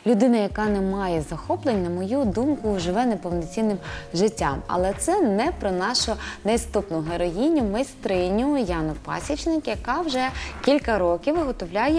людина, яка не має захоплень, на мою думку, живе неповноцінним життям. Але це не про нашу наступну героїню, майстриню Яну Пасічник, яка вже кілька років виготовляє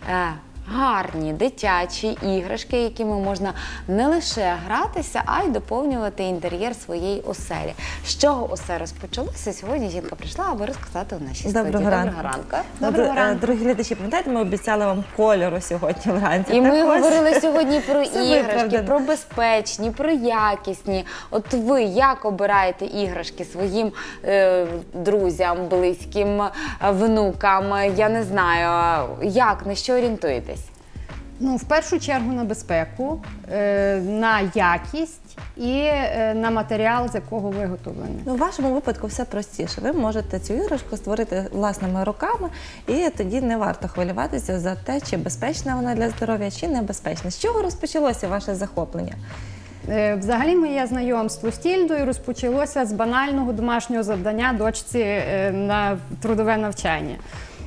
гарні дитячі іграшки, якими можна не лише гратися, а й доповнювати інтер'єр своєї оселі. З чого усе розпочалося? Сьогодні жінка прийшла, аби розказати у нашій студії. Доброго ранку. Доброго ранку. Дорогі глядачі, пам'ятаєте, ми обіцяли вам кольору сьогодні вранці. І ми говорили сьогодні про іграшки, про безпечні, про якісні. От ви як обираєте іграшки своїм друзям, близьким, внукам? Я не знаю, як, на що орієнтуєтесь? Ну, в першу чергу на безпеку, на якість і на матеріал, з якого виготовлений. Ну, в вашому випадку все простіше. Ви можете цю іграшку створити власними руками, і тоді не варто хвилюватися за те, чи безпечна вона для здоров'я, чи небезпечна. З чого розпочалося ваше захоплення? Взагалі, моє знайомство з Тільдою розпочалося з банального домашнього завдання дочці на трудове навчання.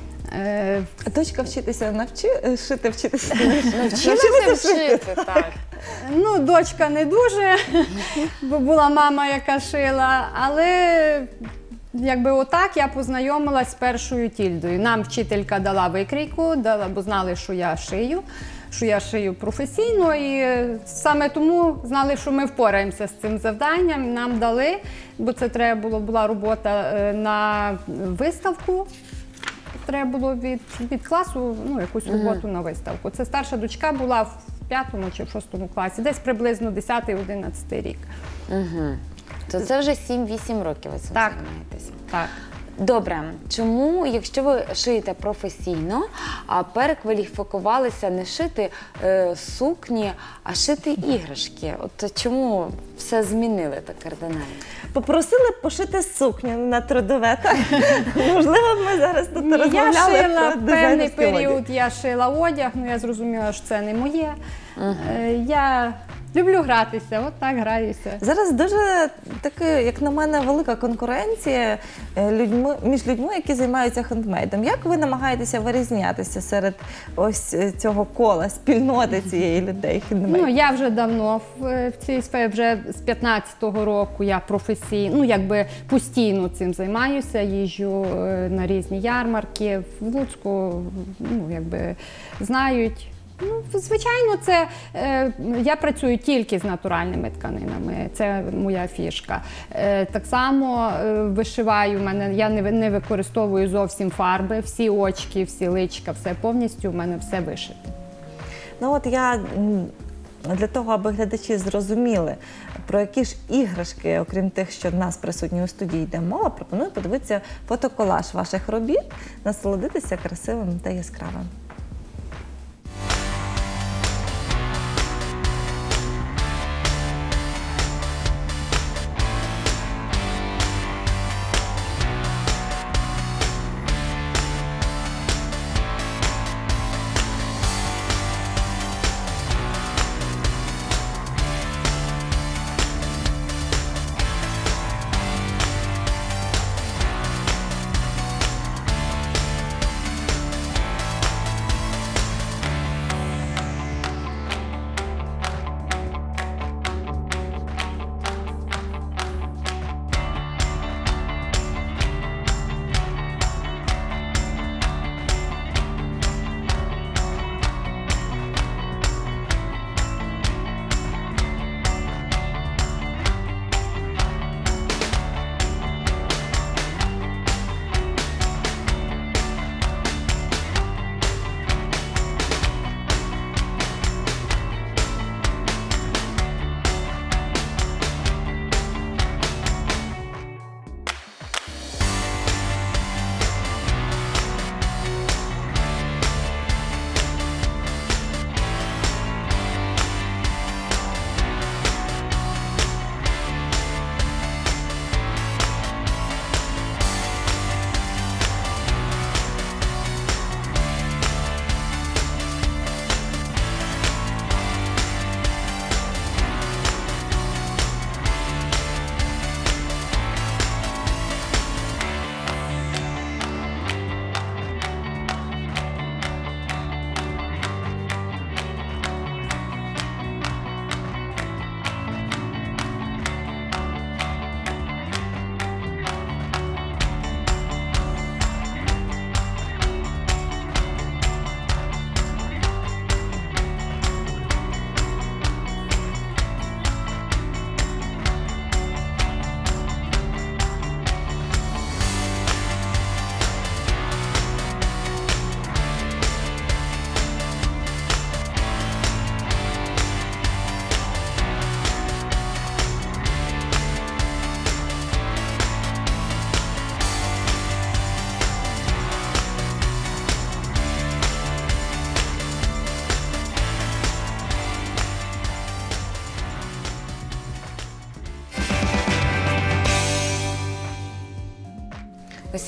Дочка вчитися шити вчитися. Навчилася вчити, так. Ну, дочка не дуже, бо була мама, яка шила, але якби отак я познайомилась з першою Тільдою. Нам вчителька дала викрійку, бо знали, що я шию професійно, і саме тому знали, що ми впораємося з цим завданням. Нам дали, бо це була робота на виставку. Треба було від класу якусь роботу на виставку. Це старша дочка була в 5-му чи в 6-му класі, десь приблизно 10-11 рік. То це вже 7-8 років ви цим займаєтеся. Так. Добре, чому, якщо ви шиєте професійно, перекваліфікувалися не шити сукні, а шити іграшки? От чому все змінили так кардинально? Попросили пошити сукню на трудове, так? Можливо, ми зараз тут розмовляли Я шила про певний дизайнерський період, одяг. я шила одяг, я зрозуміла, що це не моє. Я люблю гратися, от так граюся. Зараз дуже така, як на мене, велика конкуренція між людьми, які займаються хендмейдом. Як ви намагаєтеся вирізнятися серед ось цього кола, спільноти цієї людей хендмейд? Ну, я вже давно в цій сфері, вже з 15-го року я професійно, якби постійно цим займаюся, їжджу на різні ярмарки, в Луцьку, якби знають. Ну, звичайно, я працюю тільки з натуральними тканинами, це моя фішка. Так само вишиваю, я не використовую зовсім фарби, всі очки, всі личка, все повністю в мене все вишите. Ну от я для того, аби глядачі зрозуміли, про які ж іграшки, окрім тих, що в нас присутні у студії, йде мова, пропоную подивитися фотоколаж ваших робіт, насолодитися красивим та яскравим.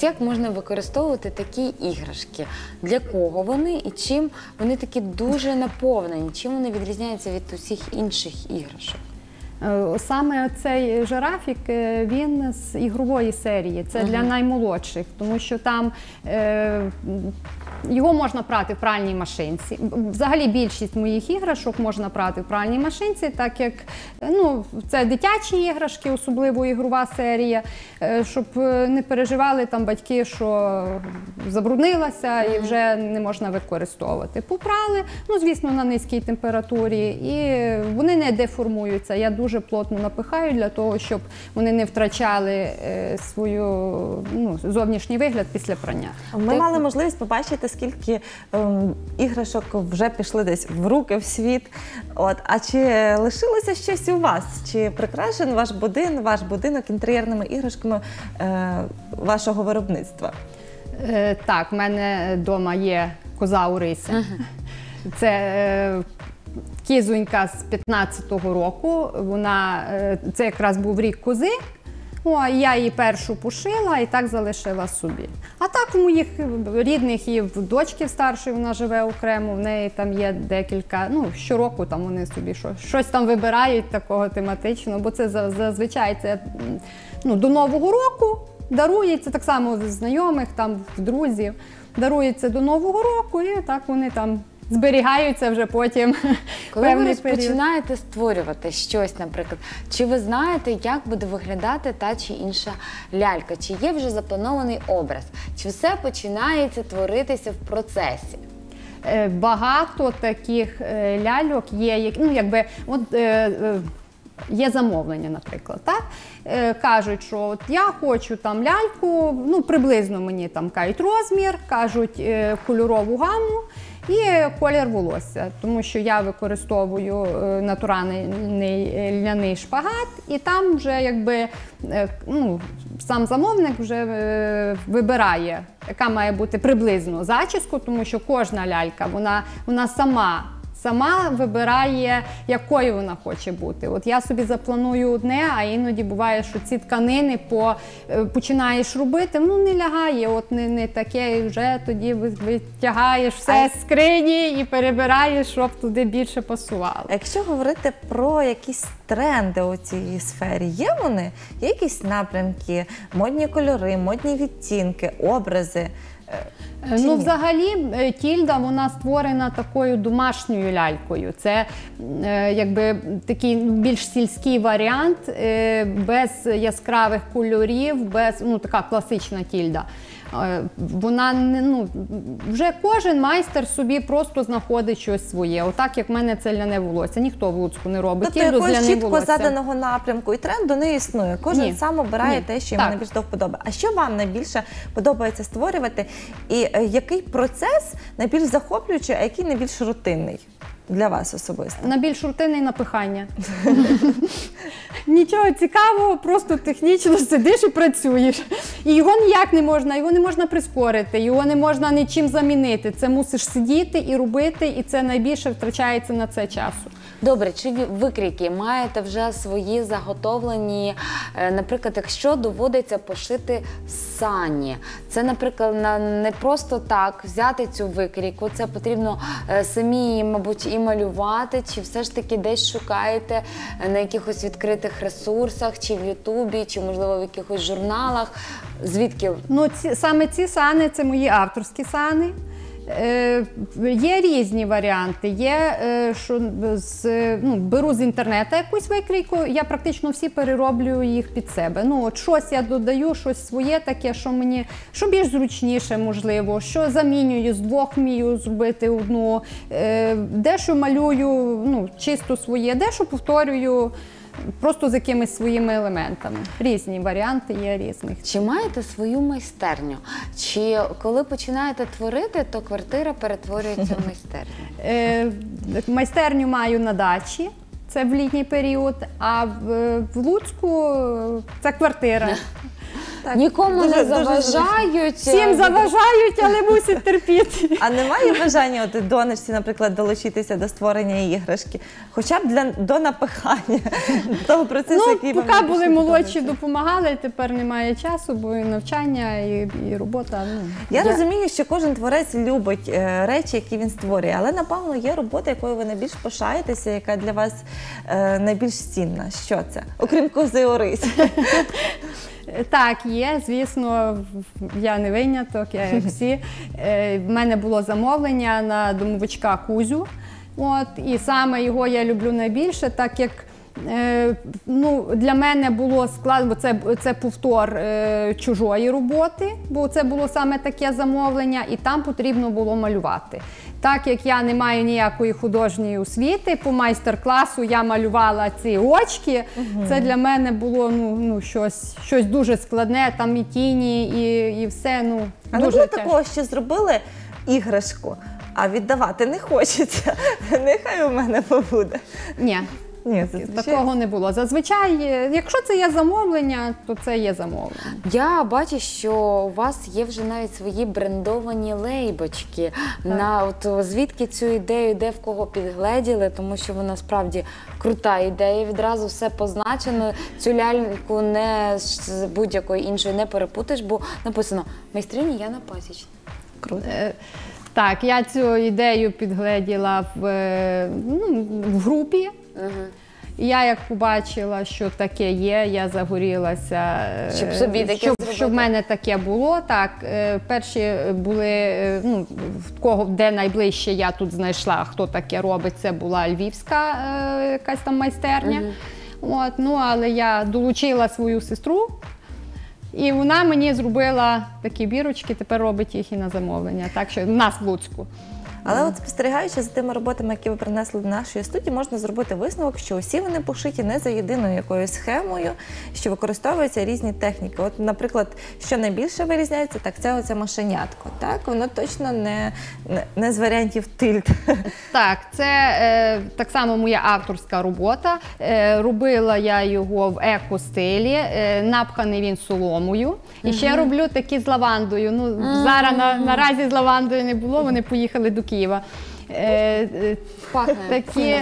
Ось як можна використовувати такі іграшки? Для кого вони і чим вони такі дуже наповнені? Чим вони відрізняються від усіх інших іграшок? Саме цей жирафік, він з ігрової серії, це для наймолодших, тому що там його можна прати в пральній машинці. Взагалі більшість моїх іграшок можна прати в пральній машинці, так як це дитячі іграшки, особливо ігрова серія, щоб не переживали там батьки, що забруднилася і вже не можна використовувати. Попрали, звісно, на низькій температурі, і вони не деформуються. Я дуже плотно напихаю для того, щоб вони не втрачали зовнішній вигляд після прання. Ми мали можливість побачити, скільки іграшок вже пішли десь в руки, в світ. А чи лишилося щось у вас? Чи прикрашений ваш будинок інтер'єрними іграшками вашого виробництва? Так, в мене вдома є коза Орися. Це кізонька з 15-го року. Це якраз був рік кози. Я її першу пошила і так залишила собі. А так у моїх рідних і в дочки старшої, вона живе окремо, в неї там є декілька, щороку там вони собі щось там вибирають такого тематичного, бо це зазвичай це до Нового року дарується, так само в знайомих, там в друзів, дарується до Нового року і так вони там зберігаються вже потім. Коли ви розпочинаєте створювати щось, наприклад, чи ви знаєте, як буде виглядати та чи інша лялька? Чи є вже запланований образ? Чи все починається творитися в процесі? Багато таких ляльок є, є замовлення, наприклад, так? Кажуть, що я хочу там ляльку, приблизно мені там кажуть розмір, кажуть кольорову гаму і колір волосся, тому що я використовую натуральний ляний шпагат, і там вже сам замовник вже вибирає, яка має бути приблизно зачіску, тому що кожна лялька, вона сама вибирає, якою вона хоче бути. От я собі запланую одне, а іноді буває, що ці тканини починаєш робити, не лягає, не таке, і вже тоді витягаєш все з скрині і перебираєш, щоб туди більше пасувало. Якщо говорити про якісь тренди у цій сфері, є вони? Є якісь напрямки, модні кольори, модні відтінки, образи? Взагалі, Тільда, вона створена такою домашньою лялькою. Це такий більш сільський варіант, без яскравих кольорів, така класична Тільда. Вже кожен майстер собі просто знаходить щось своє. Отак, як в мене це ляне волосся. Ніхто в Луцьку не робить Тільду з ляним волоссям. Тобто якогось чітко заданого напрямку і тренду не існує. Кожен сам обирає те, що йому найбільше до вподоби. А що вам найбільше подобається створювати? І який процес найбільш захоплюючий, а який найбільш рутинний для вас особисто? Найбільш рутинний напихання. Нічого цікавого, просто технічно сидиш і працюєш. І його ніяк не можна, його не можна прискорити, його не можна нічим замінити. Це мусиш сидіти і робити, і це найбільше втрачається на це часу. Добре, чи викрійки маєте вже свої заготовлені, наприклад, якщо доводиться пошити сані, це, наприклад, не просто так взяти цю викрійку, це потрібно самі, мабуть, і малювати, чи все ж таки десь шукаєте на якихось відкритих ресурсах, чи в Ютубі, чи, можливо, в якихось журналах, звідки? Саме ці сани – це мої авторські сани. Є різні варіанти. Є, що беру з інтернету якусь викрійку, я практично всі перероблюю їх під себе. Щось я додаю, щось своє таке, що більш зручніше, можливо, що замінюю, з двох вмію зробити одну, дещо малюю, чисто своє, дещо повторюю, просто з якимись своїми елементами. Різні варіанти є різних. Чи маєте свою майстерню? Чи коли починаєте творити, то квартира перетворюється в майстерню? Майстерню маю на дачі, це в літній період, а в Луцьку це квартира. Так, нікому дуже- не дуже заважають. Всім заважають, але мусять терпіти. А немає бажання от донечці, наприклад, долучитися до створення іграшки? Хоча б до напихання того процесу, який вам Поки були найбільше молодші, подобається? допомагали, тепер немає часу, бо і навчання, і робота. Я розумію, що кожен творець любить речі, які він створює, але, напевно, є робота, якою ви найбільш пишаєтеся, яка для вас найбільш цінна. Що це? Окрім кози Орисі. Так, є, звісно, я не виняток, я як всі. В мене було замовлення на домовичка Кузю. І саме його я люблю найбільше, так як для мене було складно, бо це повтор чужої роботи, бо це було саме таке замовлення, і там потрібно було малювати. Так як я не маю ніякої художньої освіти, по майстер-класу я малювала ці очки, це для мене було щось дуже складне, там і тіні, і все, А не дуже було тяжко. такого, що зробили іграшку, а віддавати не хочеться. Нехай у мене побуде. Ні. Ні, зазвичай. Такого не було. Зазвичай, якщо це є замовлення, то це є замовлення. Я бачу, що у вас є вже навіть свої брендовані лейбочки. Звідки цю ідею, де в кого підгледіли, тому що вона справді крута ідея. Відразу все позначено. Цю ляльку не з будь-якої іншої не перепутаєш, бо написано «Майстриня Яна Пасічна». Круто. Так, я цю ідею підгледіла в групі. Я як побачила, що таке є, я загорілася, Щоб собі таке зробити. щоб в мене таке було. Так, перші були, в кого де найближче я тут знайшла, хто таке робить, це була львівська якась там майстерня. Але я долучила свою сестру, і вона мені зробила такі бірочки, тепер робить їх і на замовлення, так що в нас в Луцьку. Але от спостерігаючи за тими роботами, які ви принесли до нашої студії, можна зробити висновок, що усі вони пошиті не за єдиною якоюсь схемою, що використовуються різні техніки. От, наприклад, що найбільше вирізняється, так це оце машенятко. Так, воно точно не з варіантів тильт. Так, це так само моя авторська робота. Робила я його в еко-стилі, напханий він соломою. І ще роблю такі з лавандою. Зараз наразі з лавандою не було, вони поїхали до Києва. Пахне. Такі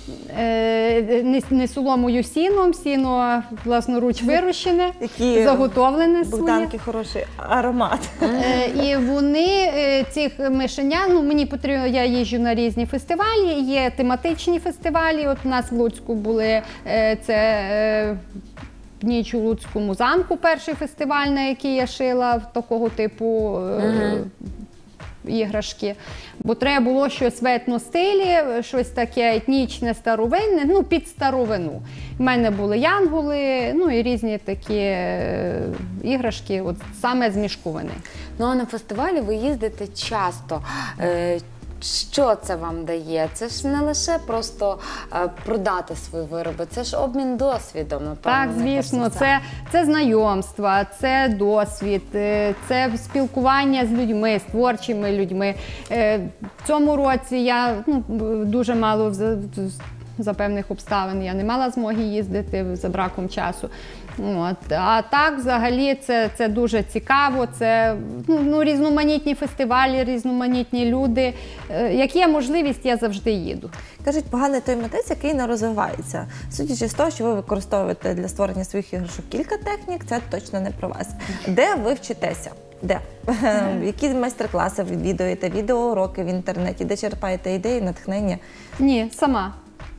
не соломою, сіном, сіно власноруч вирощене, Які заготовлене своє. Богданки хороший аромат. І вони, цих мишеня, мені потрібно, я їжджу на різні фестивалі, є тематичні фестивалі, от у нас в Луцьку були, це «Ніч у Луцькому замку», перший фестиваль, на який я шила такого типу іграшки. Бо треба було щось в етностилі, щось таке етнічне, старовинне, під старовину. У мене були янголи, і різні такі іграшки, от саме з мішковини. А на фестивалі ви їздите часто. Що це вам дає? Це ж не лише просто продати свої вироби, це ж обмін досвідом, напевно. Так, звісно, це знайомства, це досвід, це спілкування з людьми, з творчими людьми. В цьому році я дуже мало за певних обставин я не мала змоги їздити за браком часу. А так, взагалі, це дуже цікаво, це різноманітні фестивалі, різноманітні люди. Як є можливість, я завжди їду. Кажуть, поганий той митець, який не розвивається. Судячи з того, що ви використовуєте для створення своїх іграшок кілька технік, це точно не про вас. Де ви вчитеся? Де? Які майстер-класи відвідуєте, відеоуроки в інтернеті, де черпаєте ідеї, натхнення? Ні, сама.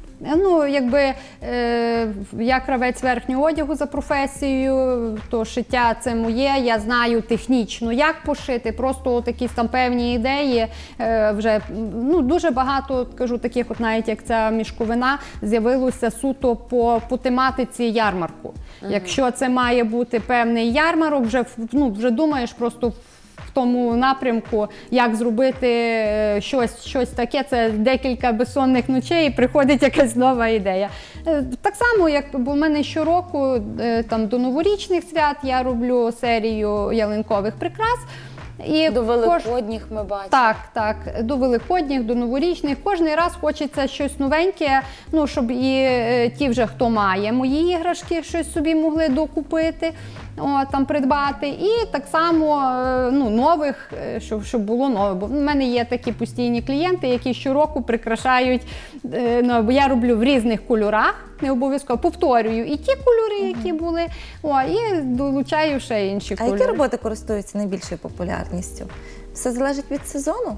Я кравець верхнього одягу за професією, то шиття це моє, я знаю технічно, як пошити, просто якісь там певні ідеї, вже дуже багато, кажу, таких от навіть як ця мішковина, з'явилося суто по тематиці ярмарку. Якщо це має бути певний ярмарок, вже думаєш просто в тому напрямку, як зробити щось таке, це декілька безсонних ночей і приходить якась нова ідея. Так само, бо в мене щороку до новорічних свят я роблю серію ялинкових прикрас. І До Великодніх ми бачимо. Так, до Великодніх, до Новорічних. Кожний раз хочеться щось новеньке, ну, щоб і ті вже, хто має мої іграшки, щось собі могли докупити, там придбати. І так само ну, нових, щоб було нове. Бо в мене є такі постійні клієнти, які щороку прикрашають, бо я роблю в різних кольорах, не обов'язково повторюю і ті кольори, які були, і долучаю ще інші А кольори. які роботи користуються найбільшою популярністю? Все залежить від сезону?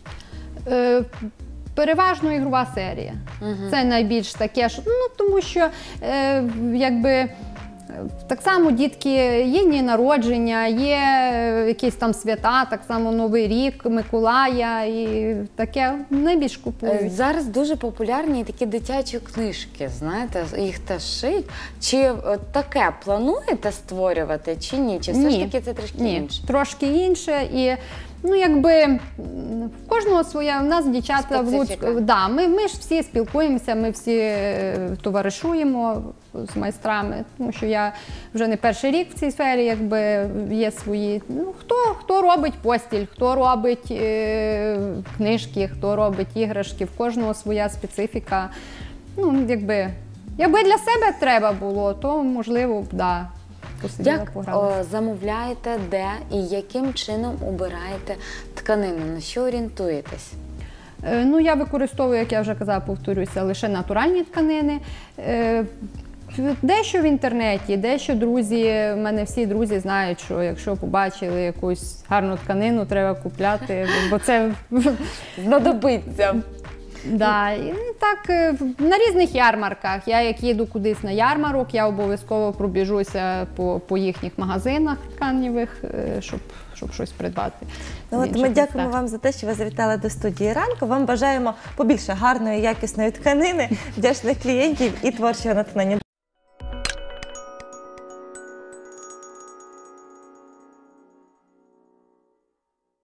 Переважно ігрова серія. Це найбільш таке, що, ну, тому що якби так само дітки, є дні народження, є якісь там свята, так само Новий рік, Миколая і таке найбільш купують. Зараз дуже популярні такі дитячі книжки, знаєте, їх теж шиють. Чи таке плануєте створювати, чи ні? Чи все ж таки це трішки інше? Трошки інше. І, ну, якби, в кожного своя, у нас дівчата в Луцьку, да, ми ж всі спілкуємося, ми всі товаришуємо з майстрами, тому що я вже не перший рік в цій сфері, якби, є свої, ну, хто робить постіль, хто робить книжки, хто робить іграшки, в кожного своя специфіка. Ну, якби для себе треба було, то, можливо, да. Як замовляєте, де і яким чином обираєте тканину? На що орієнтуєтесь? Ну, я використовую, як я вже казала, повторюся, лише натуральні тканини. Дещо в інтернеті, дещо друзі, в мене всі друзі знають, що якщо побачили якусь гарну тканину, треба купляти, бо це знадобиться. Да, і так, на різних ярмарках. Я як їду кудись на ярмарок, я обов'язково пробіжуся по їхніх магазинах тканевих, щоб щось придбати. Ну, от ми дякуємо вам за те, що ви завітали до студії ранку. Вам бажаємо побільше гарної, якісної тканини, вдячних клієнтів і творчого натхнення.